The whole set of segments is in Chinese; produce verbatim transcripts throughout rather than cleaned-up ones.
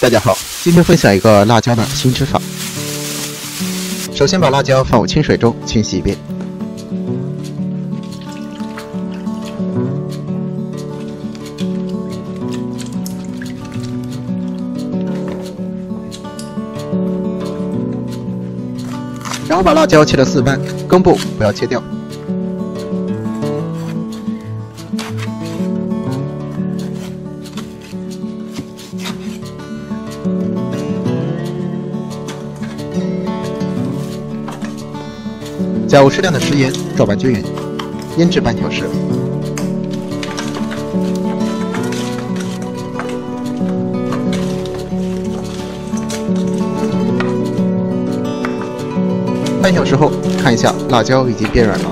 大家好，今天分享一个辣椒的新吃法。首先把辣椒放入清水中清洗一遍，然后把辣椒切了四瓣，根部不要切掉。 加入适量的食盐，搅拌均匀，腌制半小时。半小时后，看一下辣椒已经变软了。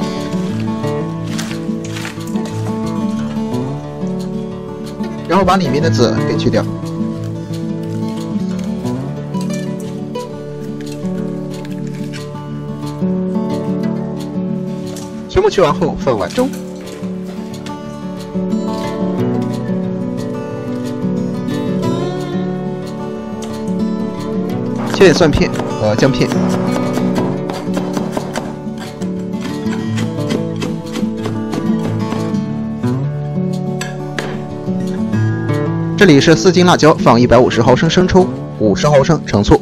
然后把里面的籽给去掉。 全部去完后放碗中，切点蒜片和姜片，这里是四斤辣椒，放一百五十毫升生抽，五十毫升陈醋。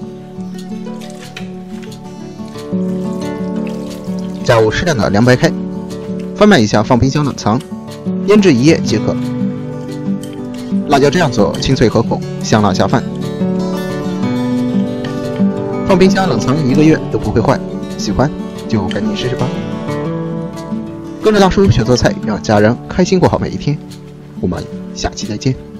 加入适量的凉白开，翻拌一下，放冰箱冷藏，腌制一夜即可。辣椒这样做清脆可口，香辣下饭。放冰箱冷藏一个月都不会坏，喜欢就赶紧试试吧。跟着大叔学做菜，让家人开心过好每一天。我们下期再见。